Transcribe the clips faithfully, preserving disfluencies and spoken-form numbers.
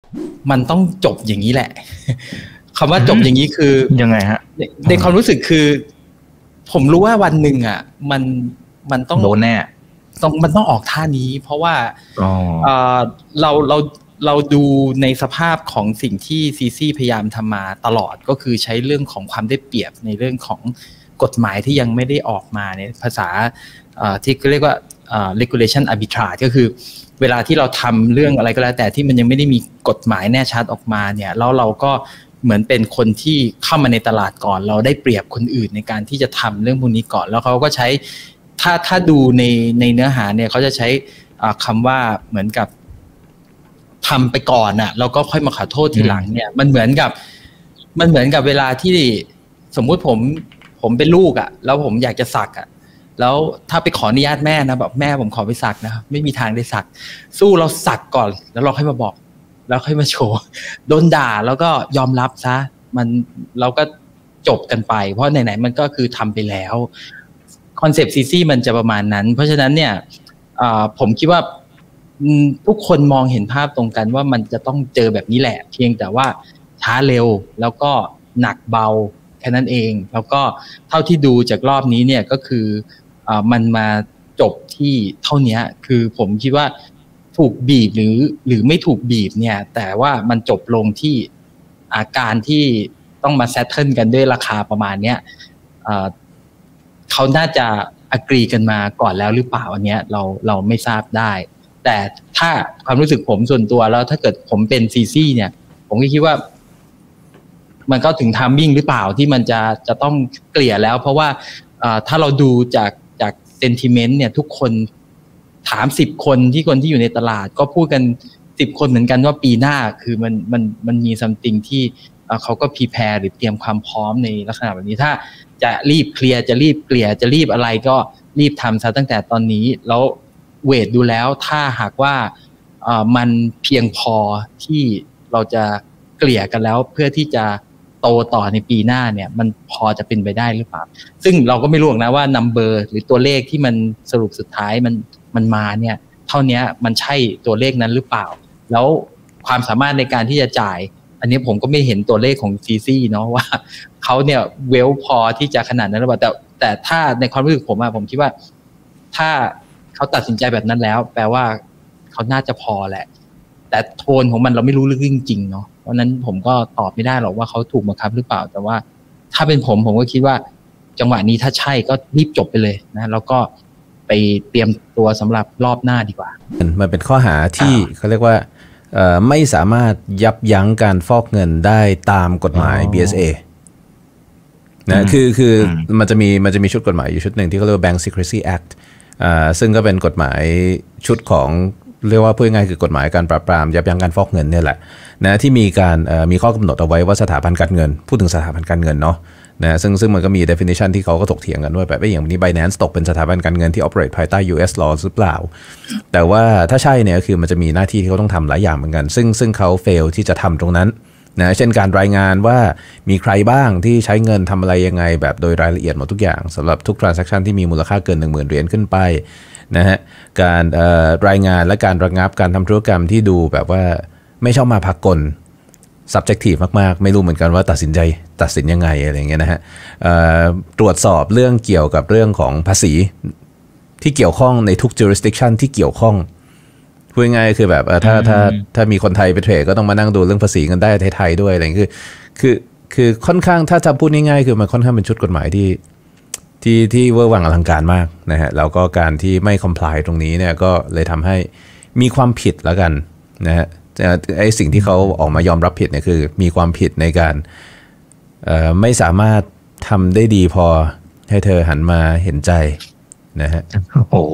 มันต้องจบอย่างนี้แหละคำว่าจบอย่างนี้คือยังไงฮะในความรู้สึกคือผมรู้ว่าวันหนึ่งอ่ะมันมันต้องโดนแน่ต้องมันต้องออกท่านี้เพราะว่าเราเราเราดูในสภาพของสิ่งที่ซีซีพยายามทำมาตลอดก็คือใช้เรื่องของความได้เปรียบในเรื่องของกฎหมายที่ยังไม่ได้ออกมาในภาษาที่เรียกว่า regulation arbitrage ก็คือเวลาที่เราทำเรื่องอะไรก็แล้วแต่ที่มันยังไม่ได้มีกฎหมายแน่ชัดออกมาเนี่ยแล้วเราก็เหมือนเป็นคนที่เข้ามาในตลาดก่อนเราได้เปรียบคนอื่นในการที่จะทำเรื่องพวกนี้ก่อนแล้วเขาก็ใช้ถ้าถ้าดูในในเนื้อหาเนี่ยเขาจะใช้คำว่าเหมือนกับทำไปก่อนน่ะแล้วก็ค่อยมาขอโทษทีหลังเนี่ยมันเหมือนกับมันเหมือนกับเวลาที่สมมุติผมผมเป็นลูกอ่ะแล้วผมอยากจะสักอ่ะแล้วถ้าไปขออนุญาตแม่นะแบบแม่ผมขอไปสักนะครับไม่มีทางได้สักสู้เราสักก่อนแล้วเราค่อยมาบอกแล้วค่อยมาโชว์โดนด่าแล้วก็ยอมรับซะมันเราก็จบกันไปเพราะไหนๆมันก็คือทำไปแล้วคอนเซปต์ซีซีมันจะประมาณนั้นเพราะฉะนั้นเนี่ยผมคิดว่าทุกคนมองเห็นภาพตรงกันว่ามันจะต้องเจอแบบนี้แหละเพียงแต่ว่าช้าเร็วแล้วก็หนักเบาแค่นั้นเองแล้วก็เท่าที่ดูจากรอบนี้เนี่ยก็คืออ่ามันมาจบที่เท่านี้คือผมคิดว่าถูกบีบหรือหรือไม่ถูกบีบเนี่ยแต่ว่ามันจบลงที่อาการที่ต้องมาแซทเทิลกันด้วยราคาประมาณเนี้ยเขาน่าจะอกรีกันมาก่อนแล้วหรือเปล่าอันเนี้ยเราเราไม่ทราบได้แต่ถ้าความรู้สึกผมส่วนตัวแล้วถ้าเกิดผมเป็นซีซีเนี่ยผมก็คิดว่ามันก็ถึงไทมิ่งหรือเปล่าที่มันจะจะต้องเกลี่ยแล้วเพราะว่าถ้าเราดูจากจากเซนติเมนต์เนี่ยทุกคนถามสิบคนที่คนที่อยู่ในตลาดก็พูดกันสิบคนเหมือนกันว่าปีหน้าคือมันมันมันมีซัมติงที่เขาก็พรีแพร์หรือเตรียมความพร้อมในลักษณะแบบนี้ถ้าจะรีบเคลียร์จะรีบเกลี่ยจะรีบอะไรก็รีบทำซะตั้งแต่ตอนนี้แล้วเวทดูแล้วถ้าหากว่ามันเพียงพอที่เราจะเกลี่ยกันแล้วเพื่อที่จะโตต่อในปีหน้าเนี่ยมันพอจะเป็นไปได้หรือเปล่าซึ่งเราก็ไม่รู้นะว่านัมเบอร์หรือตัวเลขที่มันสรุปสุดท้ายมันมันมาเนี่ยเท่านี้มันใช่ตัวเลขนั้นหรือเปล่าแล้วความสามารถในการที่จะจ่ายอันนี้ผมก็ไม่เห็นตัวเลขของซีซีเนาะว่าเขาเนี่ยเวลพอที่จะขนาดนั้นหรือเปล่าแต่แต่ถ้าในความรู้สึกผมอะผมคิดว่าถ้าเขาตัดสินใจแบบนั้นแล้วแปลว่าเขาน่าจะพอแหละแต่โทนของมันเราไม่รู้เรื่องจริงเนาะเพราะนั้นผมก็ตอบไม่ได้หรอกว่าเขาถูกบังคับหรือเปล่าแต่ว่าถ้าเป็นผมผมก็คิดว่าจังหวะนี้ถ้าใช่ก็รีบจบไปเลยนะแล้วก็ไปเตรียมตัวสำหรับรอบหน้าดีกว่ามันเป็นข้อหาที่เขาเรียกว่าไม่สามารถยับยั้งการฟอกเงินได้ตามกฎหมาย บี เอส เอ นะคือคือมันจะมีมันจะมีชุดกฎหมายอยู่ชุดหนึ่งที่เขาเรียกว่า Bank Secrecy Act อ่าซึ่งก็เป็นกฎหมายชุดของเรียกว่าพูดง่ายคือกฎหมายการปราบปรามยับยั้งการฟอกเงินเนี่ยแหละนะที่มีการมีข้อกำหนดเอาไว้ว่าสถาบันการเงินพูดถึงสถาบันการเงินเนาะนะซึ่งซึ่งมันก็มี definition ที่เขาก็ถกเถียงกันว่าแบบอย่างนี้ Binance ตกเป็นสถาบันการเงินที่ operate ภายใต้ ยู เอส law หรือเปล่าแต่ว่าถ้าใช่เนี่ยคือมันจะมีหน้าที่ที่เขาต้องทำหลายอย่างเหมือนกันซึ่งซึ่งเขา fail ที่จะทำตรงนั้นนะเช่นการรายงานว่ามีใครบ้างที่ใช้เงินทำอะไรยังไงแบบโดยรายละเอียดหมดทุกอย่างสำหรับทุก transaction ที่มีมูลค่าเกิน หนึ่งหมื่น เหรียญขึ้นไปนะฮะการรายงานและการระงับการทำธุรกรรมที่ดูแบบว่าไม่ชอบมาพากล subjective มากๆไม่รู้เหมือนกันว่าตัดสินใจตัดสินยังไงอะไรอย่างเงี้ยนะฮะตรวจสอบเรื่องเกี่ยวกับเรื่องของภาษีที่เกี่ยวข้องในทุก jurisdiction ที่เกี่ยวข้องพูดง่ายๆคือแบบถ้าถ้าถ้ามีคนไทยไปเทรดก็ต้องมานั่งดูเรื่องภาษีกันได้ไทยๆด้วยอะไรอย่างเงี้ยคือคือคือค่อนข้างถ้าจะพูดง่ายๆคือมันค่อนข้างเป็นชุดกฎหมายที่ที่ที่เวอร์วังอลังการมากนะฮะแล้วก็การที่ไม่ comply ตรงนี้เนี่ยก็เลยทำให้มีความผิดแล้วกันนะฮะไอ้สิ่งที่เขาออกมายอมรับผิดเนี่ยคือมีความผิดในการไม่สามารถทำได้ดีพอให้เธอหันมาเห็นใจนะฮะโอ้โห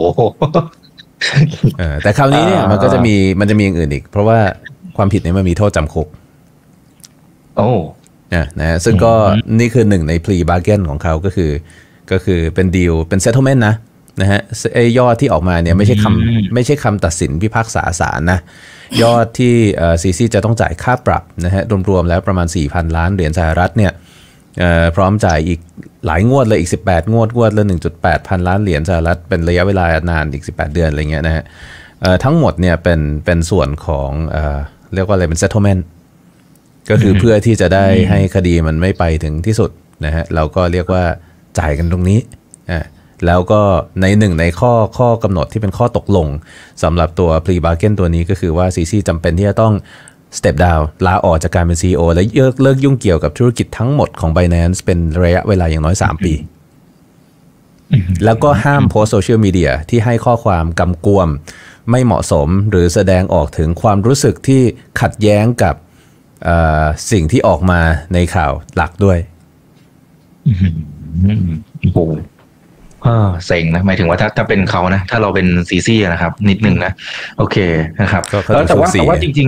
แต่คราวนี้เนี่ยมันก็จะมีมันจะมีอย่างอื่นอีกเพราะว่าความผิดเนี่ยมันมีโทษจำคุกโอ้นะซึ่งก็นี่คือหนึ่งใน plea bargain ของเขาก็คือก็คือเป็นดีลเป็น settlement นะนะฮะไอ้ยอดที่ออกมาเนี่ยไม่ใช่คำไม่ใช่คำตัดสินพิพากษาศาลนะยอดที่ซีซีจะต้องจ่ายค่าปรับนะฮะรวมๆแล้วประมาณ สี่พัน ล้านเหรียญสหรัฐเนี่ยพร้อมจ่ายอีกหลายงวดเลยอีกสิบแปดงวดงวดละ หนึ่งจุดแปด พันล้านเหรียญสหรัฐเป็นระยะเวลานานอีกสิบแปดเดือนอะไรเงี้ยนะฮะทั้งหมดเนี่ยเป็นเป็นส่วนของเรียกว่าอะไรเป็น settlement ก็คือเพื่อที่จะได้ให้คดีมันไม่ไปถึงที่สุดนะฮะเราก็เรียกว่าจ่ายกันตรงนี้อ่าแล้วก็ในหนึ่งในข้อข้อกำหนดที่เป็นข้อตกลงสำหรับตัว plea bargain ตัวนี้ก็คือว่า ซี ซี จำเป็นที่จะต้อง step down ลาออกจากการเป็น ซี อี โอ และเลิกเลิกยุ่งเกี่ยวกับธุรกิจทั้งหมดของ Binance เป็นระยะเวลาอย่างน้อยสามปีแล้วก็ห้ามโพสโซเชียลมีเดียที่ให้ข้อความกำกวมไม่เหมาะสมหรือแสดงออกถึงความรู้สึกที่ขัดแย้งกับสิ่งที่ออกมาในข่าวหลักด้วยโอ้เซ็งนะหมายถึงว่าถ้าถ้าเป็นเขานะถ้าเราเป็นซีซี่นะครับนิดนึงนะโอเคนะครับแล้วแต่ว่าแต่ว่าจริง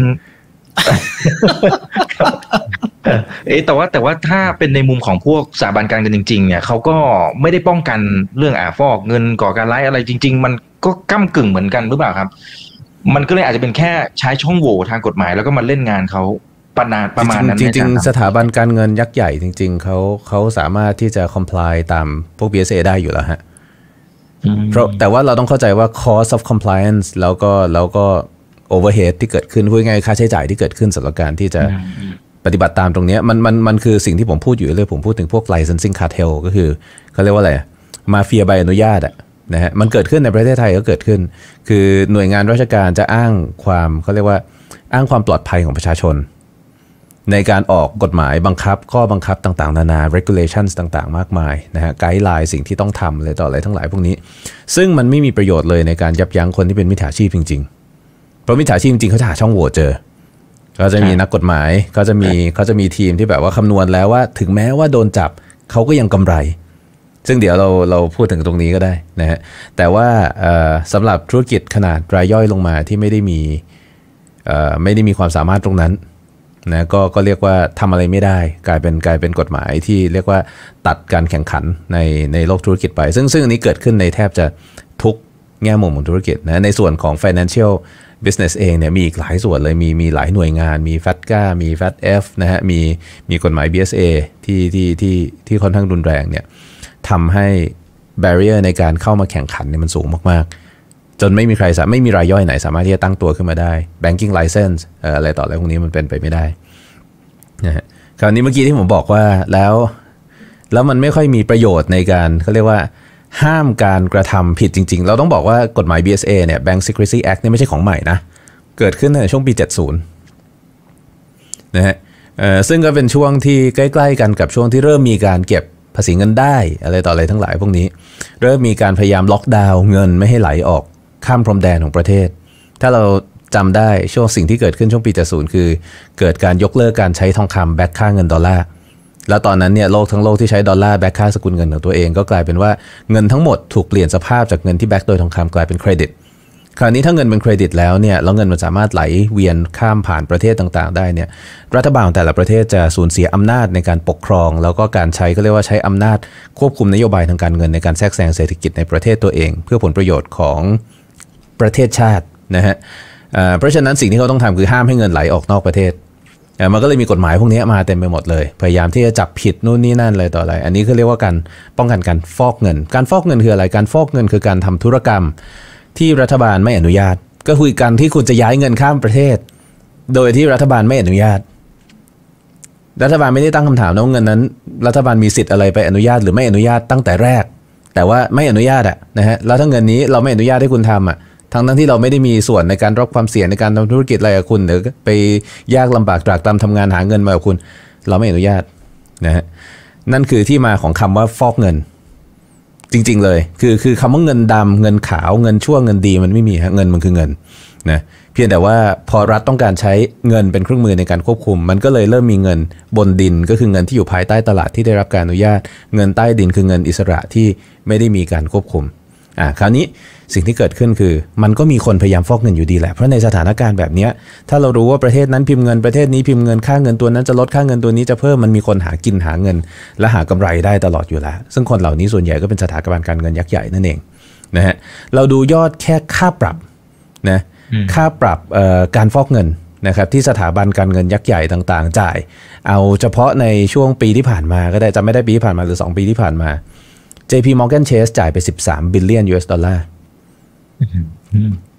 ๆเอ๊ะแต่ว่าแต่ว่าถ้าเป็นในมุมของพวกสถาบันการเงินจริงๆเนี่ยเขาก็ไม่ได้ป้องกันเรื่องอาฟอกเงินก่อการร้ายอะไรจริงๆมันก็ก้ำกึ่งเหมือนกันหรือเปล่าครับมันก็เลยอาจจะเป็นแค่ใช้ช่องโหว่ทางกฎหมายแล้วก็มาเล่นงานเขาประมาณประมาณนั้นจริงๆสถาบันการเงินยักษ์ใหญ่จริงๆเขาเขาสามารถที่จะ comply ตามพวก บี เอส เอ ได้อยู่แล้วฮะเพราะแต่ว่าเราต้องเข้าใจว่า cost of compliance แล้วก็แล้วก็ overhead ที่เกิดขึ้นพูดง่ายๆค่าใช้จ่ายที่เกิดขึ้นสำหรับการที่จะปฏิบัติตามตรงนี้มันมันมันคือสิ่งที่ผมพูดอยู่เลยผมพูดถึงพวก licensing cartel ก็คือเขาเรียกว่าอะไรมาเฟียใบอนุญาตอะนะฮะมันเกิดขึ้นในประเทศไทยก็เกิดขึ้นคือหน่วยงานราชการจะอ้างความเขาเรียกว่าอ้างความปลอดภัยของประชาชนในการออกกฎหมายบังคับข้อบังคับต่างๆนานา regulations ต่างๆมากมายนะฮะไกด์ไลน์สิ่งที่ต้องทำอะไรต่ออะไรทั้งหลายพวกนี้ซึ่งมันไม่มีประโยชน์เลยในการยับยั้งคนที่เป็นมิจฉาชีพจริงๆเพราะมิจฉาชีพจริงๆเขาจะหาช่องโหว่เจอเขาจะมีนักกฎหมายเขาจะมีเขาจะมีทีมที่แบบว่าคำนวณแล้วว่าถึงแม้ว่าโดนจับเขาก็ยังกำไรซึ่งเดี๋ยวเราเราพูดถึงตรงนี้ก็ได้นะฮะแต่ว่าสำหรับธุรกิจขนาดรายย่อยลงมาที่ไม่ได้มีไม่ได้มีความสามารถตรงนั้นนะก็ก็เรียกว่าทำอะไรไม่ได้กลายเป็นกลายเป็นกฎหมายที่เรียกว่าตัดการแข่งขันในในโลกธุรกิจไปซึ่งซึ่งอันนี้เกิดขึ้นในแทบจะทุกแง่มุมของธุรกิจนะในส่วนของ financial business เองเนี่ยมีอีกหลายส่วนเลยมีมีหลายหน่วยงานมี แฟต ซี เอ มี แฟต เอฟ นะฮะมีมีกฎหมาย บี เอส เอ ที่ที่ที่ที่ค่อนข้างรุนแรงเนี่ยทำให้ barrier ในการเข้ามาแข่งขันเนี่ยมันสูงมากๆจนไม่มีใครสามไม่มีรายย่อยไหนสามารถที่จะตั้งตัวขึ้นมาได้ banking license เอ่ออะไรต่ออะไรพวกนี้มันเป็นไปไม่ได้นะฮะคราวนี้เมื่อกี้ที่ผมบอกว่าแล้วแล้วมันไม่ค่อยมีประโยชน์ในการเขาเรียกว่าห้ามการกระทำผิดจริงๆเราต้องบอกว่ากฎหมาย บี เอส เอ เนี่ย Bank Secrecy Act เนี่ยไม่ใช่ของใหม่นะเกิดขึ้นในช่วงปีเจ็ดสิบนะฮะเอ่อซึ่งก็เป็นช่วงที่ใกล้ๆกันกับช่วงที่เริ่มมีการเก็บภาษีเงินได้อะไรต่ออะไรทั้งหลายพวกนี้เริ่มมีการพยายามล็อกดาวน์เงินไม่ให้ไหลออกข้ามพรมแดนของประเทศถ้าเราจำได้ช่วงสิ่งที่เกิดขึ้นช่วงปีเจ็ดสิบคือเกิดการยกเลิกการใช้ทองคำแบ็คค่าเงินดอลลาร์แล้วตอนนั้นเนี่ยโลกทั้งโลกที่ใช้ดอลลาร์แบ็คค่าสกุลเงินของตัวเองก็กลายเป็นว่าเงินทั้งหมดถูกเปลี่ยนสภาพจากเงินที่แบ็คโดยทองคำกลายเป็นเครดิตคราวนี้ถ้าเงินเป็นเครดิตแล้วเนี่ยแล้วเงินมันสามารถไหลเวียนข้ามผ่านประเทศต่างๆได้เนี่ยรัฐบาลของแต่ละประเทศจะสูญเสียอำนาจในการปกครองแล้วก็การใช้ก็เรียกว่าใช้อำนาจควบคุมนโยบายทางการเงินในการแทรกแซงเศรษฐกิจในประเทศตัวเองเพื่อผลประโยชน์ของประเทศชาตินะฮะเพราะฉะนั้นสิ่งที่เขาต้องทำคือห้ามให้เงินไหลออกนอกประเทศมันก็เลยมีกฎหมายพวกนี้มาเต็มไปหมดเลยพยายามที่จะจับผิดนู่นนี่นั่นเลยต่ออะไรอันนี้คือเรียกว่าการป้องกันการฟอกเงินการฟอกเงินคืออะไรการฟอกเงินคือการทำธุรกรรมที่รัฐบาลไม่อนุญาตก็คือการที่คุณจะย้ายเงินข้ามประเทศโดยที่รัฐบาลไม่อนุญาตรัฐบาลไม่ได้ตั้งคำถามนะว่าเงินนั้นรัฐบาลมีสิทธิ์อะไรไปอนุญาตหรือไม่อนุญาตตั้งแต่แรกแต่ว่าไม่อนุญาตอะนะฮะแล้วถ้าเงินนี้เราไม่อนุญาตให้คุณทำอะทั้งนั้นที่เราไม่ได้มีส่วนในการรับความเสี่ยงในการทำธุรกิจอะไรกับคุณหรือไปยากลำบากตรากตรำทำงานหาเงินมากับคุณเราไม่อนุญาตนะฮะนั่นคือที่มาของคำว่าฟอกเงินจริงๆเลยคือคือคำว่าเงินดำเงินขาวเงินชั่วเงินดีมันไม่มีฮะเงินมันคือเงินนะเพียงแต่ว่าพอรัฐต้องการใช้เงินเป็นเครื่องมือในการควบคุมมันก็เลยเริ่มมีเงินบนดินก็คือเงินที่อยู่ภายใต้ตลาดที่ได้รับการอนุญาตเงินใต้ดินคือเงินอิสระที่ไม่ได้มีการควบคุมอ่าคราวนี้สิ่งที่เกิดขึ้นคือมันก็มีคนพยายามฟอกเงินอยู่ดีแหละเพราะในสถานการณ์แบบนี้ถ้าเรารู้ว่าประเทศนั้นพิมพ์เงินประเทศนี้พิมพ์เงินค่าเงินตัวนั้นจะลดค่าเงินตัวนี้จะเพิ่มมันมีคนหากินหาเงินและหากำไรได้ตลอดอยู่แล้วซึ่งคนเหล่านี้ส่วนใหญ่ก็เป็นสถาบันการเงินยักษ์ใหญ่นั่นเองนะฮะเราดูยอดแค่ค่าปรับนะค่าปรับเอ่อการฟอกเงินนะครับที่สถาบันการเงินยักษ์ใหญ่ต่างๆจ่ายเอาเฉพาะในช่วงปีที่ผ่านมาก็ได้จำไม่ได้ปีที่ผ่านมาหรือสองปีที่ผ่านมา เจ พี Morgan Chase จ่ายไปสิบสาม บิลเลียน ยู เอส ดอลลาร์แค่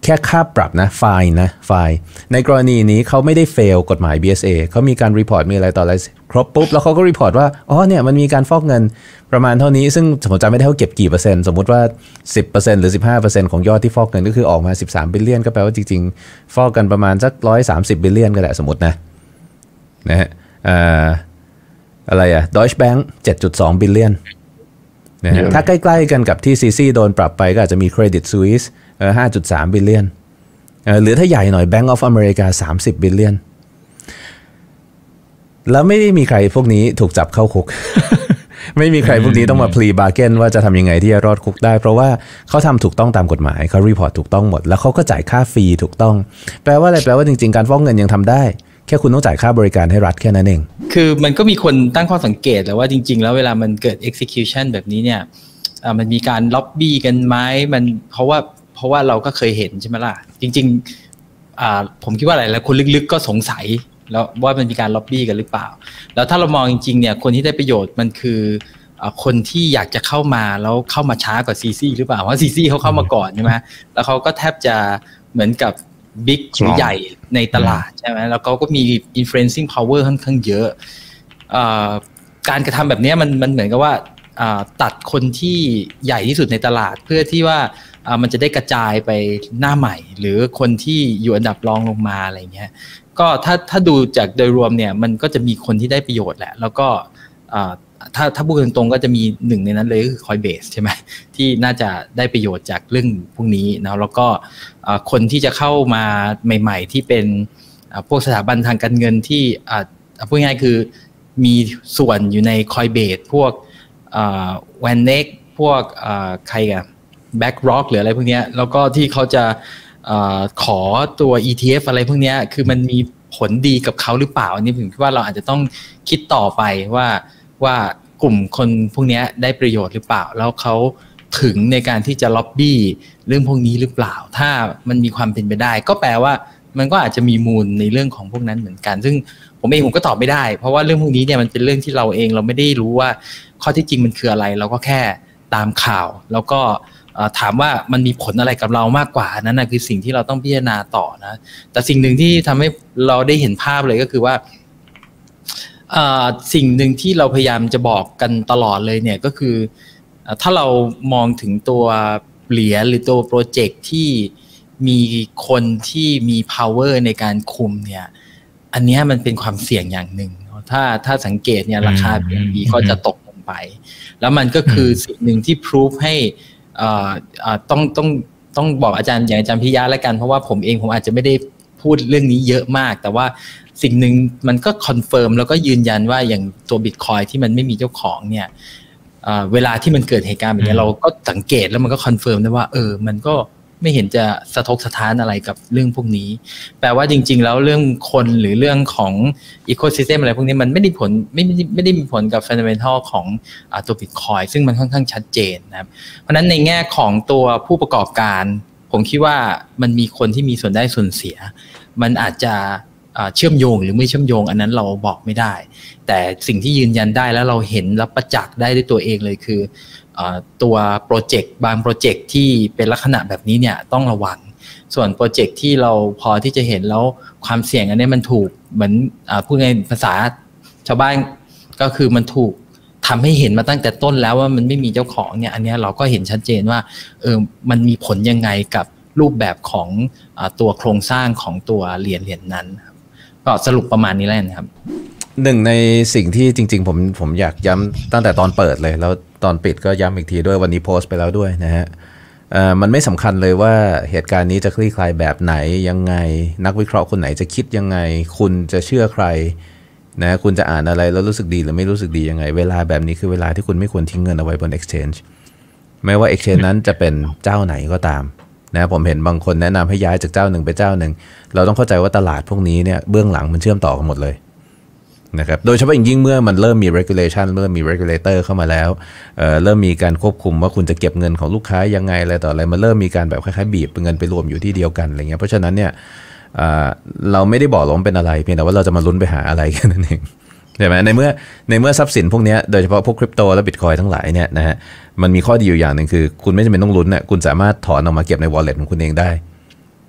ค่ค่าปรับนะไฟน์นะไฟน์ในกรณีนี้เขาไม่ได้เฟลกฎหมาย บี เอส เอ เขามีการรีพอร์ตมีอะไรต่ออะไรครบปุ๊บแล้วเขาก็รีพอร์ตว่าอ๋อเนี่ยมันมีการฟอกเงินประมาณเท่านี้ซึ่งผมจำไม่ได้เขาเก็บกี่เปอร์เซ็นต์สมมุติว่า สิบเปอร์เซ็นต์ หรือ สิบห้าเปอร์เซ็นต์ ของยอดที่ฟอกเงินก็คือออกมาสิบสามบิลเลียนก็แปลว่าจริงๆฟอกกันประมาณสักหนึ่งร้อยสามสิบบิลเลียนก็ได้สมมตินะนะฮะอ่าอะไรอะ Deutsche Bank เจ็ดจุดสองบิลเลียนนะฮะถ้าใกล้ๆกันกับที่ ซี ซี โดนปรับไปก็อาจจะมี Credit Suisse เอ่อ ห้าจุดสามบิลเลียนเอ่อหรือถ้าใหญ่หน่อย Bank of America สามสิบบิลเลียนแล้วไม่ได้มีใครพวกนี้ถูกจับเข้าคุก ไม่มีใครพวกนี้ต้องมา plea bargain ว่าจะทำยังไงที่จะรอดคุกได้เพราะว่าเขาทำถูกต้องตามกฎหมายเขารีพอร์ตถูกต้องหมดแล้วเขาก็จ่ายค่าฟรีถูกต้องแปลว่าอะไรแปลว่าจริงๆการฟอกเงินยังทำได้แค่คุณต้องจ่ายค่าบริการให้รัฐแค่นั้นเองคือมันก็มีคนตั้งข้อสังเกตแล้วว่าจริงๆแล้วเวลามันเกิด execution แบบนี้เนี่ยมันมีการล็อบบี้กันไหมมันเพราะว่าเพราะว่าเราก็เคยเห็นใช่ไหมล่ะจริงๆผมคิดว่าอะไรแล้วคนลึกๆก็สงสัยแล้วว่ามันมีการล็อบบี้กันหรือเปล่าแล้วถ้าเรามองจริงๆเนี่ยคนที่ได้ประโยชน์มันคือคนที่อยากจะเข้ามาแล้วเข้ามาช้ากว่าซีซีหรือเปล่าเพราะซีซีเขาเข้ามาก่อนใช่ไหมแล้วเขาก็แทบจะเหมือนกับบิ๊กหรือใหญ่ในตลาดใช่ไหมแล้วเขาก็มี influencing power ค่อนข้างเยอะการกระทำแบบนี้มันมันเหมือนกับว่าตัดคนที่ใหญ่ที่สุดในตลาดเพื่อที่ว่ามันจะได้กระจายไปหน้าใหม่หรือคนที่อยู่อันดับรองลงมาอะไรเงี้ยก็ถ้าถ้าดูจากโดยรวมเนี่ยมันก็จะมีคนที่ได้ประโยชน์แหละแล้วก็ถ้าถ้าพูดตรงๆก็จะมีหนึ่งในนั้นเลยก็คือ Coinbase ใช่ไหมที่น่าจะได้ประโยชน์จากเรื่องพวกนี้นะแล้วก็คนที่จะเข้ามาใหม่ๆที่เป็นพวกสถาบันทางการเงินที่พูดง่ายๆคือมีส่วนอยู่ใน Coinbase พวกแวนเน็กพวกใครอะแบ็กร็อกหรืออะไรพวกนี้แล้วก็ที่เขาจะขอตัว อี ที เอฟ อะไรพวกนี้คือมันมีผลดีกับเขาหรือเปล่าอันนี้ผมคิดว่าเราอาจจะต้องคิดต่อไปว่าว่ากลุ่มคนพวกนี้ได้ประโยชน์หรือเปล่าแล้วเขาถึงในการที่จะล็อบบี้เรื่องพวกนี้หรือเปล่าถ้ามันมีความเป็นไปได้ก็แปลว่ามันก็อาจจะมีมูลในเรื่องของพวกนั้นเหมือนกันซึ่งผมเองผมก็ตอบไม่ได้เพราะว่าเรื่องพวกนี้เนี่ยมันเป็นเรื่องที่เราเองเราไม่ได้รู้ว่าข้อที่จริงมันคืออะไรเราก็แค่ตามข่าวแล้วก็ถามว่ามันมีผลอะไรกับเรามากกว่านั้นนะคือสิ่งที่เราต้องพิจารณาต่อนะแต่สิ่งหนึ่งที่ทำให้เราได้เห็นภาพเลยก็คือว่าสิ่งหนึ่งที่เราพยายามจะบอกกันตลอดเลยเนี่ยก็คือถ้าเรามองถึงตัวเหรียญหรือตัวโปรเจกต์ที่มีคนที่มี power ในการคุมเนี่ยอันนี้มันเป็นความเสี่ยงอย่างหนึ่งถ้าถ้าสังเกตเนี่ยราคา บี เอ็น บี ก็จะตกลงไปแล้วมันก็คือสิ่งหนึ่งที่ prove ให้ต้องต้องต้องบอกอาจารย์อย่างอาจารย์พิยะแล้วกันเพราะว่าผมเองผมอาจจะไม่ได้พูดเรื่องนี้เยอะมากแต่ว่าสิ่งหนึ่งมันก็คอนเฟิร์มแล้วก็ยืนยันว่าอย่างตัว Bitcoin ที่มันไม่มีเจ้าของเนี่ยเวลาที่มันเกิดเหตุการณ์แบบนี้เราก็สังเกตแล้วมันก็คอนเฟิร์มได้ว่าเออมันก็ไม่เห็นจะสะทกสะท้านอะไรกับเรื่องพวกนี้แปลว่าจริงๆแล้วเรื่องคนหรือเรื่องของอีโคซิสเต็มอะไรพวกนี้มันไม่ได้ผลไม่ไม่ไม่ได้มีผลกับฟันดาเมนทัลของตัว Bitcoin ซึ่งมันค่อนข้างชัดเจนนะครับเพราะฉะนั้นในแง่ของตัวผู้ประกอบการผมคิดว่ามันมีคนที่มีส่วนได้ส่วนเสียมันอาจจะเชื่อมโยงหรือไม่เชื่อมโยงอันนั้นเราบอกไม่ได้แต่สิ่งที่ยืนยันได้แล้วเราเห็นและประจักษ์ได้ด้วยตัวเองเลยคือตัวโปรเจกต์บางโปรเจกต์ที่เป็นลักษณะแบบนี้เนี่ยต้องระวังส่วนโปรเจกต์ที่เราพอที่จะเห็นแล้วความเสี่ยงอันนี้มันถูกเหมือนพูดในภาษาชาวบ้านก็คือมันถูกทำให้เห็นมาตั้งแต่ต้นแล้วว่ามันไม่มีเจ้าของเนี่ยอันนี้เราก็เห็นชัดเจนว่าเออมันมีผลยังไงกับรูปแบบของตัวโครงสร้างของตัวเหรียญเหรียญนั้นก็สรุปประมาณนี้แล้วนะครับหนึ่งในสิ่งที่จริงๆผมผมอยากย้ำตั้งแต่ตอนเปิดเลยแล้วตอนปิดก็ย้ำอีกทีด้วยวันนี้โพสต์ไปแล้วด้วยนะฮะมันไม่สำคัญเลยว่าเหตุการณ์นี้จะคลี่คลายแบบไหนยังไงนักวิเคราะห์คนไหนจะคิดยังไงคุณจะเชื่อใครนะคุณจะอ่านอะไรแล้วรู้สึกดีหรือไม่รู้สึกดียังไงเวลาแบบนี้คือเวลาที่คุณไม่ควรทิ้งเงินเอาไว้บน exchange ไม่ว่า exchange นั้นจะเป็นเจ้าไหนก็ตามนะผมเห็นบางคนแนะนำให้ย้ายจากเจ้าหนึ่งไปเจ้าหนึ่งเราต้องเข้าใจว่าตลาดพวกนี้เนี่ยเบื้องหลังมันเชื่อมต่อกันหมดเลยนะครับโดยเฉพาะอย่างยิ่งเมื่อมันเริ่มมี regulation เริ่มมี regulator เข้ามาแล้ว เอ่อ เริ่มมีการควบคุมว่าคุณจะเก็บเงินของลูกค้ายังไงอะไรต่ออะไรมันเริ่มมีการแบบคล้ายๆบีบเงินไปรวมอยู่ที่เดียวกันอะไรเงี้ยเพราะฉะนั้นเนี่ยเราไม่ได้บอกว่ามันเป็นอะไรเพียงแต่ว่าเราจะมาลุ้นไปหาอะไรแค่นั้นเองใช่ไหมในเมื่อในเมื่อทรัพย์สินพวกนี้โดยเฉพาะพวกคริปโตและบิตคอยทั้งหลายเนี่ยนะฮะมันมีข้อดีอยู่อย่างหนึ่งคือคุณไม่จำเป็นต้องลุ้นนะคุณสามารถถอนออกมาเก็บใน wallet ของคุณเองได้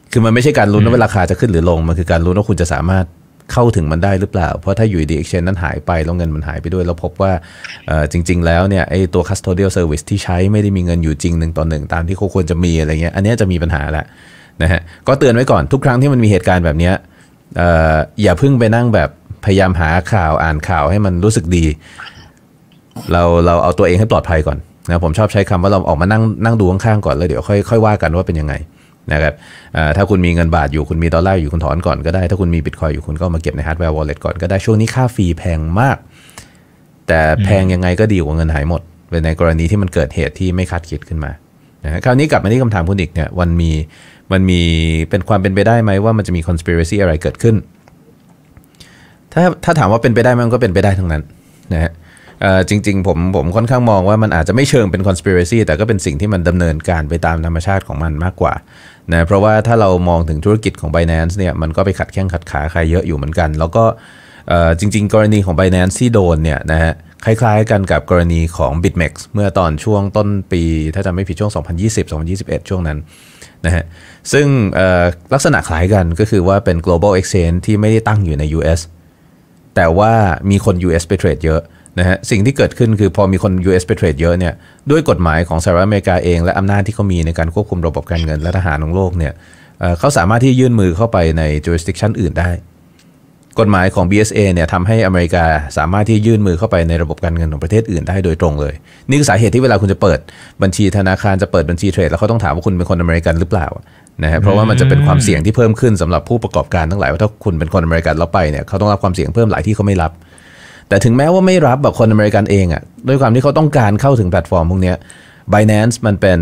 คือมันไม่ใช่การลุ้นว่าราคาจะขึ้นหรือลงมันคือการลุ้นว่าคุณจะสามารถเข้าถึงมันได้หรือเปล่าเพราะถ้าอยู่ดี exchange นั้นหายไปแล้วเงินมันหายไปด้วยแล้วพบว่าจริงๆแล้วเนี่ยไอ้ตัว custodial service ที่ใช้ไม่ได้มีเงินอยู่จริงหนึ่งต่อหนึ่งตามที่เขาควรจะมีอะไรเงี้ยอันนี้จะมีปัญหาแหละนะฮะก็เตือนไว้ก่อนทุกครั้งที่มันมีเหตุการณ์แบบนี้อย่าเพิ่งไปนั่งแบบพยายามหาข่าวอ่านข่าวให้มันรู้สึกดีเราเราเอาตัวเองให้ปลอดภัยก่อนนะผมชอบใช้คำว่าเราออกมานั่งนั่งดูข้างๆก่อนแล้วเดี๋ยวค่อยค่อยว่ากันว่าเป็นยังไงนะครับถ้าคุณมีเงินบาทอยู่คุณมีดอลลาร์อยู่คุณถอนก่อนก็ได้ถ้าคุณมีบิตคอยอยู่คุณก็มาเก็บในฮาร์ดแวร์วอลเล็ตก่อนก็ได้ช่วงนี้ค่าฟรีแพงมากแต่แพงยังไงก็ดีกว่าเงินหายหมดในกรณีที่มันเกิดเหตุที่ไม่คาดคิดขึ้นมานะคราวนี้กลับมาที่คำถามคุณอีกเนี่ยมันมีมันมีเป็นความเป็นไปได้ไหมว่ามันจะมี conspiracy อะไรเกิดขึ้นถ้าถ้าถามว่าเป็นไปได้มันก็เป็นไปได้ทั้งนั้นนะฮะจริงๆผมผมค่อนข้างมองว่ามันอาจจะไม่เชิงเป็น conspiracy แต่ก็เป็นสิ่งที่มันดำเนินการไปตามธรรมชาติของมันมากกว่านะเพราะว่าถ้าเรามองถึงธุรกิจของ Binance เนี่ยมันก็ไปขัดแข้งขัดขาใครเยอะอยู่เหมือนกันแล้วก็จริงๆกรณีของ Binance ที่โดนเนี่ยนะฮะคล้ายๆกันกับกรณีของ BitMEX เมื่อตอนช่วงต้นปีถ้าจำไม่ผิดช่วงสองพันยี่สิบ สองพันยี่สิบเอ็ดช่วงนั้นนะฮะซึ่งลักษณะคล้ายกันก็คือว่าเป็น global exchange ที่ไม่ได้ตั้งอยู่ใน ยู เอส แต่ว่ามีคน ยู เอส ไปเทรดเยอะนะฮะสิ่งที่เกิดขึ้นคือพอมีคน ยู เอส ไปเทรดเยอะเนี่ยด้วยกฎหมายของสหรัฐอเมริกาเองและอำนาจที่เขามีในการควบคุมระบบการเงินและทหารของโลกเนี่ย เอ่อ เขาสามารถที่ยื่นมือเข้าไปใน jurisdiction อื่นได้กฎหมายของ บี เอส เอ เนี่ยทำให้อเมริกาสามารถที่ยื่นมือเข้าไปในระบบการเงินของประเทศอื่นได้โดยตรงเลยนี่คือสาเหตุที่เวลาคุณจะเปิดบัญชีธนาคารจะเปิดบัญชีเทรดแล้วเขาต้องถามว่าคุณเป็นคนอเมริกันหรือเปล่านะฮะเพราะว่ามันจะเป็นความเสี่ยงที่เพิ่มขึ้นสำหรับผู้ประกอบการทั้งหลายว่าถ้าคุณเป็นคนอเมริกันแล้วไปเนี่ยเขาต้องรับความเสี่ยงเพิ่มหลายที่เขาไม่รับแต่ถึงแม้ว่าไม่รับแบบคนอเมริกันเองอ่ะด้วยความที่เขาต้องการเข้าถึงแพลตฟอร์มพวกนี้ Binance มันเป็น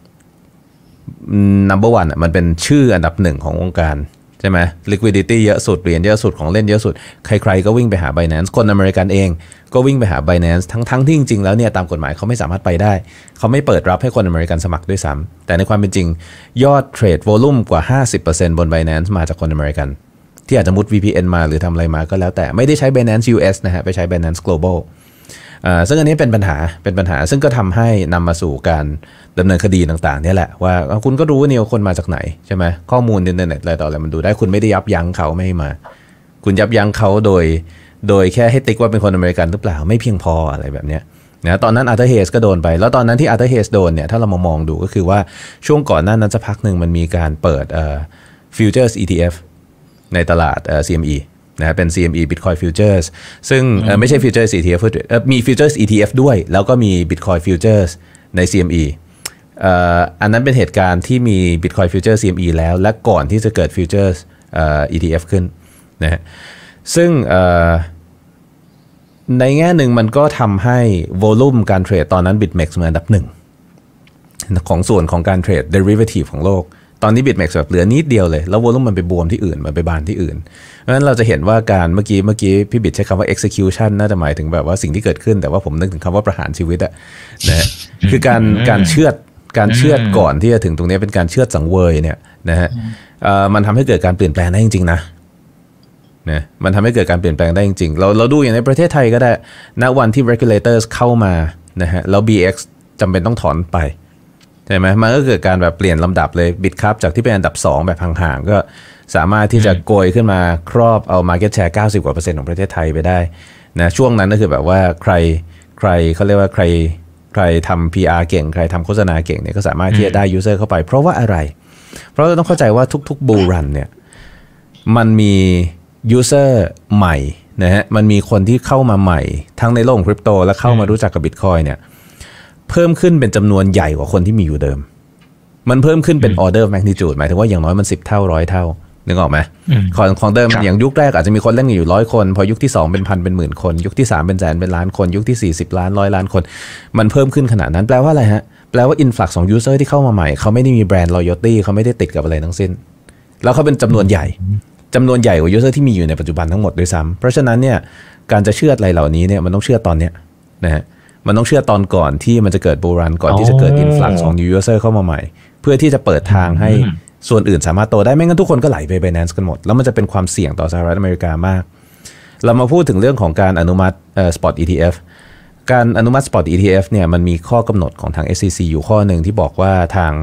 number one อ่ะมันเป็นชื่ออันดับหนึ่งของวงการใช่ไหม liquidity เยอะสุดเหรียญเยอะสุดของเล่นเยอะสุดใครๆก็วิ่งไปหา Binance คนอเมริกันเองก็วิ่งไปหา Binance ทั้งๆที่จริงๆแล้วเนี่ยตามกฎหมายเขาไม่สามารถไปได้เขาไม่เปิดรับให้คนอเมริกันสมัครด้วยซ้ำแต่ในความเป็นจริงยอดเทรดโวลุ่มกว่า ห้าสิบเปอร์เซ็นต์ บน Binance มาจากคนอเมริกันที่อาจจะมุด วี พี เอ็น มาหรือทำอะไรมาก็แล้วแต่ไม่ได้ใช้ Binance ยู เอส นะฮะไปใช้ Binance Global อ่าซึ่งอันนี้เป็นปัญหาเป็นปัญหาซึ่งก็ทำให้นำมาสู่การดำเนินคดีต่างๆนี่แหละว่าคุณก็รู้ว่าเนี่ยคนมาจากไหนใช่ไหมข้อมูลอินเทอร์เน็ตอะไรต่ออะไรมันดูได้คุณไม่ได้ยับยั้งเขาไม่ให้มาคุณยับยั้งเขาโดยโดยแค่ให้ติ๊กว่าเป็นคนอเมริกันหรือเปล่าไม่เพียงพออะไรแบบเนี้ยนะตอนนั้นอาร์เธอร์เฮสก็โดนไปแล้วตอนนั้นที่อาร์เธอร์เฮสโดนเนี่ยถ้าเรามามองดูก็คือว่าช่วงก่อนหน้านั้นสักพักหนึ่งมันมีการเปิดเอ่อ futures อี ที เอฟ ในตลาดเอ่อ ซี เอ็ม อี นะเป็น ซี เอ็ม อี Bitcoin Futures ซึ่งไม่ใช่ Futures อี ที เอฟ เอ่อมี Futures อี ที เอฟ ด้วยแล้วก็มี Bitcoin Futures ใน ซี เอ็ม อี เอ่ออันนั้นเป็นเหตุการณ์ที่มี Bitcoin Futures ซี เอ็ม อี แล้วและก่อนที่จะเกิด Futures เอ่อ อี ที เอฟ ขึ้นนะฮะซึ่งเอ่อในแง่หนึ่งมันก็ทำให้ volume การเทรดตอนนั้น BitMEX มาอันดับหนึ่งของส่วนของการเทรด derivative ของโลกตอนนี้ BitMEX แบบเหลือนิดเดียวเลยแล้ว volume มันไปบวมที่อื่นมันไปบานที่อื่นเพราะฉะนั้นเราจะเห็นว่าการเมื่อกี้เมื่อกี้พี่บิดใช้คำว่า execution น่าจะหมายถึงแบบว่าสิ่งที่เกิดขึ้นแต่ว่าผมนึกถึงคำว่าประหารชีวิตอะนะคือการการเชือดการเชือดก่อนที่จะถึงตรงนี้เป็นการเชือดสังเวยเนี่ยนะฮะมันทำให้เกิดการเปลี่ยนแปลงได้จริงๆนะนะมันทำให้เกิดการเปลี่ยนแปลงได้จริงๆเราเราดูอย่างในประเทศไทยก็ได้ณวันที่ regulators เข้ามานะฮะแล้ว บี เอ็กซ์ จำเป็นต้องถอนไปใช่ไหมมันก็เกิดการแบบเปลี่ยนลำดับเลยบิตครับจากที่เป็นอันดับสองแบบห่างๆก็สามารถที่จะโกยขึ้นมาครอบเอา market share เก้าสิบกว่าเปอร์เซ็นต์ของประเทศไทยไปได้นะช่วงนั้นก็คือแบบว่าใครใครเขาเรียกว่าใครใครทำ พี อาร์ เก่งใครทำโฆษณาเก่งเนี่ยก็สามารถที่จะได้ user เข้าไปเพราะว่าอะไรเพราะเราต้องเข้าใจว่าทุกๆ bull run เนี่ยมันมี user ใหม่นะฮะมันมีคนที่เข้ามาใหม่ทั้งในโลกคริปโตและเข้ามารู้จักกับ Bitcoin เนี่ยเพิ่มขึ้นเป็นจำนวนใหญ่กว่าคนที่มีอยู่เดิมมันเพิ่มขึ้นเป็น order of magnitude หมายถึงว่าอย่างน้อยมันสิบเท่าร้อยเท่านึกออกไหมของของเดิมอย่างยุคแรกอาจจะมีคนเล่นอยู่ร้อยคนพอยุคที่สองเป็นพันเป็นหมื่นคนยุคที่สามเป็นแสนเป็นล้านคนยุคที่สี่สิบล้านร้อยล้านคนมันเพิ่มขึ้นขนาดนั้นแปลว่าอะไรฮะแปลว่า influx ของ user ที่เข้ามาใหม่เขาไม่ได้มีแบรนด์ loyalty เขาไม่ได้ติดกับอะไรทั้งสิ้นแล้วเขาเป็นจำนวนใหญ่จำนวนใหญ่กว่า user ที่มีอยู่ในปัจจุบันทั้งหมดด้วยซ้ำเพราะฉะนั้นเนี่ยการจะเชื่ออะไรเหล่านี้เนี่ยมันต้องเชื่อตอนเนี้ยนะฮะมันต้องเชื่อตอนก่อนที่มันจะเกิดบูรันก่อนที่จะเกิด influx ของ new user เข้ามาใหม่เพื่อที่จะเปิดทางให้ส่วนอื่นสามารถโตได้ไม่งั้นทุกคนก็ไหลไป Binance กันหมดแล้วมันจะเป็นความเสี่ยงต่อสหรัฐอเมริกามากเรามาพูดถึงเรื่องของการอนุมัติเอ่อ Spot อี ที เอฟ การอนุมัติ Spot อี ที เอฟ เนี่ยมันมีข้อกำหนดของทาง เอส ซี ซี อยู่ข้อหนึ่งที่บอกว่าทาง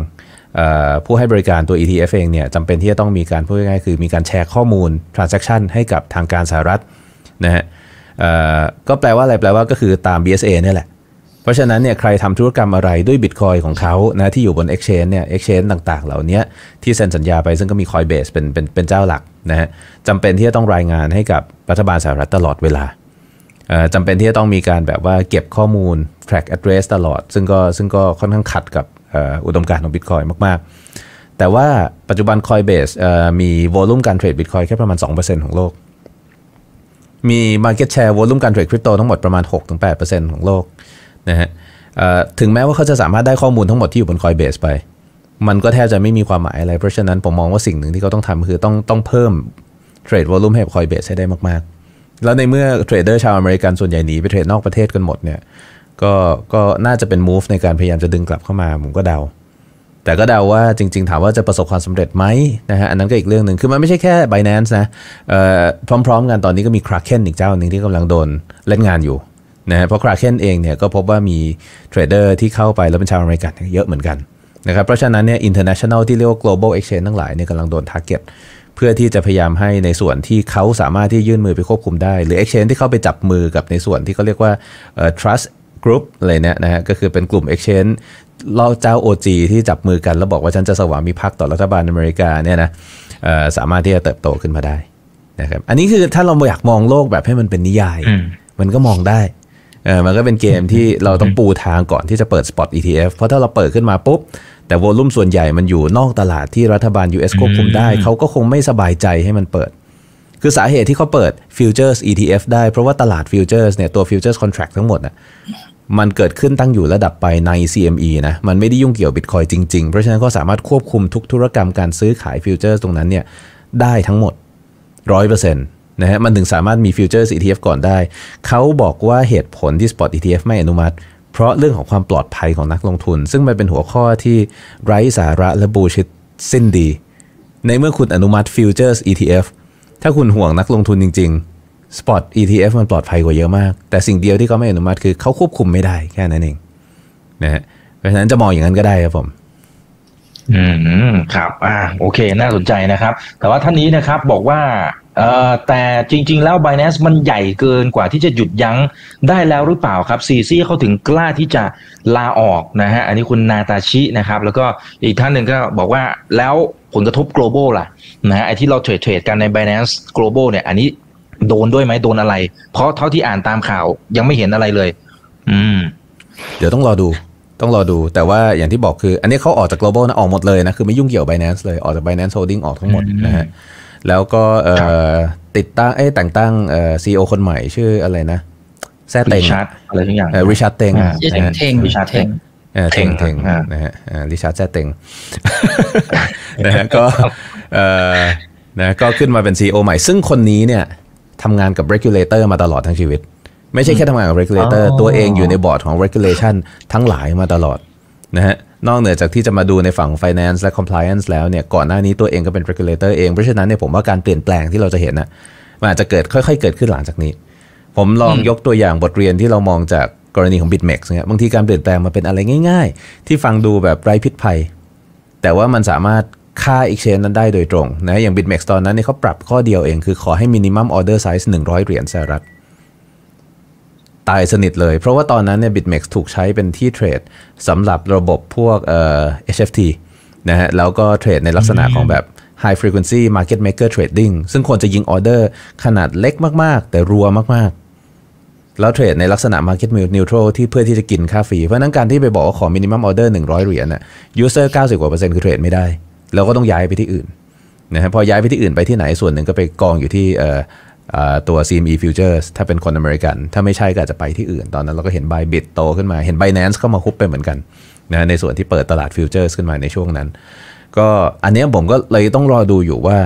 ผู้ให้บริการตัว อี ที เอฟ เองเนี่ยจำเป็นที่จะต้องมีการพูดง่ายๆคือมีการแชร์ข้อมูล transaction ให้กับทางการสหรัฐนะฮะก็แปลว่าอะไรแปลว่าก็คือตาม บี เอส เอ นี่แหละเพราะฉะนั้นเนี่ยใครทำธุรกรรมอะไรด้วย Bitcoin ของเขานะที่อยู่บน Exchange เนี่ย Exchange ต่างๆเหล่านี้ที่เซ็นสัญญาไปซึ่งก็มี Coinbase เป็นเป็นเป็นเจ้าหลักนะฮะจำเป็นที่จะต้องรายงานให้กับรัฐบาลสหรัฐตลอดเวลาจำเป็นที่จะต้องมีการแบบว่าเก็บข้อมูล track address ตลอดซึ่งก็ซึ่งก็ค่อนข้างขัดกับอุดมการณ์ของ Bitcoin มากๆแต่ว่าปัจจุบัน Coinbase มี volume การเทรด Bitcoin แค่ประมาณ สองเปอร์เซ็นต์ ของโลกมี market share volume การเทรดคริปโตทั้งหมดประมาณ หกถึงแปดเปอร์เซ็นต์ ของโลกนะฮะถึงแม้ว่าเขาจะสามารถได้ข้อมูลทั้งหมดที่อยู่บน Coinbase ไปมันก็แทบจะไม่มีความหมายอะไรเพราะฉะนั้นผมมองว่าสิ่งหนึ่งที่เขาต้องทำคือต้องต้องเพิ่มเทรด volume ให้ Coinbase ให้ได้มากๆแล้วในเมื่อเทรดเดอร์ชาวอเมริกันส่วนใหญ่หนีไปเทรดนอกประเทศกันหมดเนี่ยก็ก็น่าจะเป็น move ในการพยายามจะดึงกลับเข้ามาผมก็เดาแต่ก็เดาว่าจริงๆถามว่าจะประสบความสำเร็จไหมนะฮะอันนั้นก็อีกเรื่องหนึ่งคือมันไม่ใช่แค่ Binance นะพร้อมๆกันตอนนี้ก็มี Kraken อีกเจ้าหนึ่งที่กำลังโดนเล่นงานอยู่นะฮะเพราะ Kraken เองเนี่ยก็พบว่ามีเทรดเดอร์ที่เข้าไปแล้วเป็นชาวอเมริกันเยอะเหมือนกันนะครับเพราะฉะนั้นเนี่ย international ที่เรียกว่า global exchange ทั้งหลายเนี่ยกำลังโดน target เพื่อที่จะพยายามให้ในส่วนที่เขาสามารถที่ยื่นมือไปควบคุมได้หรือ exchange ที่เข้าไปจับมือกับในส่วนที่เขาเรียกว่า trust group อะไรเนี่ยนะฮะก็คือเป็นกลุ่ม exchange ล่อเจ้า โอ จี ที่จับมือกันแล้วบอกว่าฉันจะสวามิภักดิ์ต่อรัฐบาลอเมริกาเนี่ยนะสามารถที่จะเติบโตขึ้นมาได้นะครับอันนี้คือถ้าเราอยากมองโลกแบบให้มันเป็นนิยายมันก็มองได้เออมันก็เป็นเกมที่เราต้องปูทางก่อนที่จะเปิด Spot อี ที เอฟ เพราะถ้าเราเปิดขึ้นมาปุ๊บแต่โวลุ่มส่วนใหญ่มันอยู่นอกตลาดที่รัฐบาล ยู เอส ควบคุมได้เขาก็คงไม่สบายใจให้มันเปิดคือสาเหตุที่เขาเปิด Futures อี ที เอฟ ได้เพราะว่าตลาด Futures เนี่ยตัว Futures Contract ทั้งหมดน่ะมันเกิดขึ้นตั้งอยู่ระดับไปใน ซี เอ็ม อี นะมันไม่ได้ยุ่งเกี่ยว Bitcoin จริงๆเพราะฉะนั้นก็สามารถควบคุมทุกธุรกรรมการซื้อขาย Futures ตรงนั้นเนี่ยได้ทั้งหมด ร้อยเปอร์เซ็นต์ นะฮะมันถึงสามารถมี Futures อี ที เอฟ ก่อนได้เขาบอกว่าเหตุผลที่ Spot อี ที เอฟ ไม่อนุมัติเพราะเรื่องของความปลอดภัยของนักลงทุนซึ่งมันเป็นหัวข้อที่ไร้สาระและบูชิตสิ้นดีในเมื่อคุณอนุมัติ Futures อี ที เอฟ ถ้าคุณห่วงนักลงทุนจริงๆ Spot อี ที เอฟ มันปลอดภัยกว่าเยอะมากแต่สิ่งเดียวที่เขาไม่อนุมัติคือเขาควบคุมไม่ได้แค่นั้นเองนะฮะเพราะฉะนั้นจะมองอย่างนั้นก็ได้ครับผมอืมครับอ่าโอเคน่าสนใจนะครับแต่ว่าท่านนี้นะครับบอกว่าเอ่อแต่จริงๆแล้ว Binance มันใหญ่เกินกว่าที่จะหยุดยั้งได้แล้วหรือเปล่าครับซีซี่เขาถึงกล้าที่จะลาออกนะฮะอันนี้คุณนาตาชินะครับแล้วก็อีกท่านหนึ่งก็บอกว่าแล้วผลกระทบ global ล่ะนะฮะไอ้ที่เราเทรดเทรดกันใน Binance global เนี่ยอันนี้โดนด้วยไหมโดนอะไรเพราะเท่าที่อ่านตามข่าวยังไม่เห็นอะไรเลยอืมเดี๋ยวต้องรอดูต้องรอดูแต่ว่าอย่างที่บอกคืออันนี้เขาออกจาก global นะออกหมดเลยนะคือไม่ยุ่งเกี่ยว Binance เลยออกจาก Binance Holding ออกทั้งหมดนะฮะแล้วก็ติดตั้งเอ้แต่งตั้งเอ่อ ซี อี โอ คนใหม่ชื่ออะไรนะแซ่เต็งอะไรทุกอย่างริชาร์ดเต็งเต็งริชาร์ดเต็งเออเต็งเต็งนะฮะริชาร์ดแซ่เต็งนะฮะก็เอ่อนะก็ขึ้นมาเป็น ซี อี โอ ใหม่ซึ่งคนนี้เนี่ยทำงานกับ regulator มาตลอดทั้งชีวิตไม่ใช่แค่ทำงานกับ regulator ตัวเองอยู่ในบอร์ดของ regulation ทั้งหลายมาตลอดนะฮะนอกเหนือจากที่จะมาดูในฝั่ง finance และ compliance แล้วเนี่ยก่อนหน้านี้ตัวเองก็เป็น regulator เองเพราะฉะนั้นเนี่ยผมว่าการเปลี่ยนแปลงที่เราจะเห็นนะมันอาจจะเกิดค่อยๆเกิดขึ้นหลังจากนี้ผมลองยกตัวอย่างบทเรียนที่เรามองจากกรณีของ BitMEX เนี่ยบางทีการเปลี่ยนแปลงมาเป็นอะไรง่ายๆที่ฟังดูแบบไร้พิษภัยแต่ว่ามันสามารถค่า exchange นั้นได้โดยตรงนะอย่าง BitMEX ตอนนั้นเนี่ยเขาปรับข้อเดียวเองคือขอให้ minimum order size หนึ่งร้อยเหรียญสหรัฐตายสนิทเลยเพราะว่าตอนนั้นเนี่ย BitMEX ถูกใช้เป็นที่เทรดสำหรับระบบพวกเอ่อ เอช เอฟ ที นะฮะแล้วก็เทรดในลักษณะของแบบ High Frequency Market Maker Trading ซึ่งควรจะยิงออเดอร์ขนาดเล็กมากๆแต่รัวมากๆแล้วเทรดในลักษณะ Market Neutral ที่เพื่อที่จะกินค่าฟรีเพราะนั้นการที่ไปบอกว่าขอ Minimum Order หนึ่งร้อยเหรียญน่ะ User เก้าสิบกว่าเปอร์เซ็นต์คือเทรดไม่ได้แล้วก็ต้องย้ายไปที่อื่นนะฮะพอย้ายไปที่อื่นไปที่ไหนส่วนหนึ่งก็ไปกองอยู่ที่เอ่อตัว ซี เอ็ม อี Futures ถ้าเป็นคนอเมริกันถ้าไม่ใช่ก็อาจจะไปที่อื่นตอนนั้นเราก็เห็น Bybit โตขึ้นมาเห็น Binance เข้ามาคุบไปเหมือนกันนะในส่วนที่เปิดตลาด Futures ขึ้นมาในช่วงนั้นก็อันนี้ผมก็เลยต้องรอดูอยู่ว่า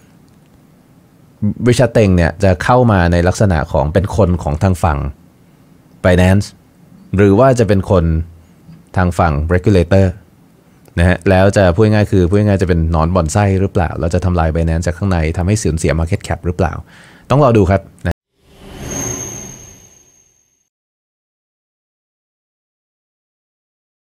ริชาร์ดเต็งเนี่ยจะเข้ามาในลักษณะของเป็นคนของทางฝั่ง Binance หรือว่าจะเป็นคนทางฝั่ง Regulator นะฮะแล้วจะพูดง่ายคือพูดง่ายจะเป็นนอนบ่อนไส้หรือเปล่าเราจะทำลาย Binance จากข้างในทำให้สูญเสีย Market Cap หรือเปล่าต้องรอดูครับ